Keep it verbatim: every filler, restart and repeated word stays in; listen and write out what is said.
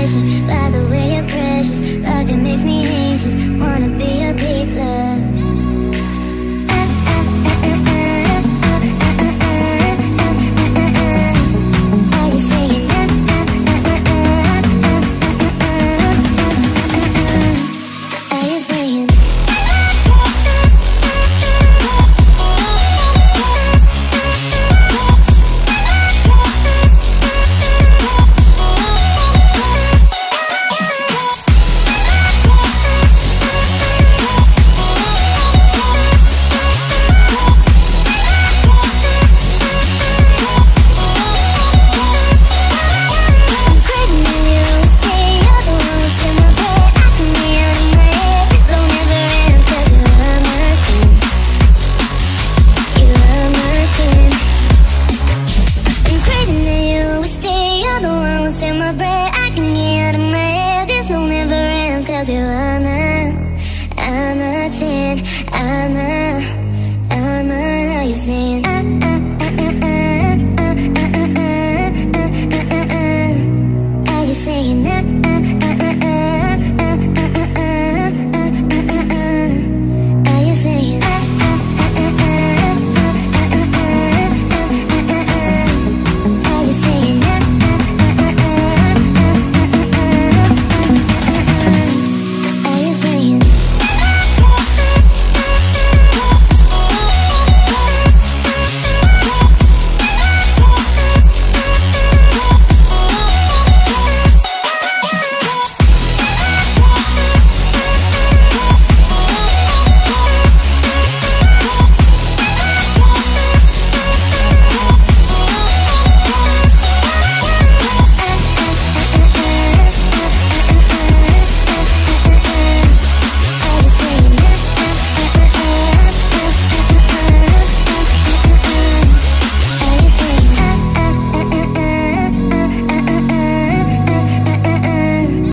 picture, by the way you're precious. Love you makes me anxious, wanna be a big love. I can get out of my head, this no never ends. Cause you are not, I'm nothing, I'm not